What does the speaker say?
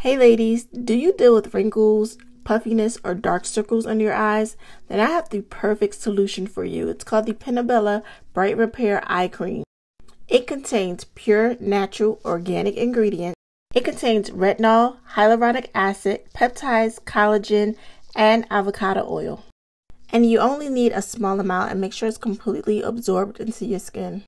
Hey ladies, do you deal with wrinkles, puffiness, or dark circles under your eyes? Then I have the perfect solution for you. It's called the Penebella Bright Repair Eye Cream. It contains pure, natural, organic ingredients. It contains retinol, hyaluronic acid, peptides, collagen, and avocado oil. And you only need a small amount and make sure it's completely absorbed into your skin.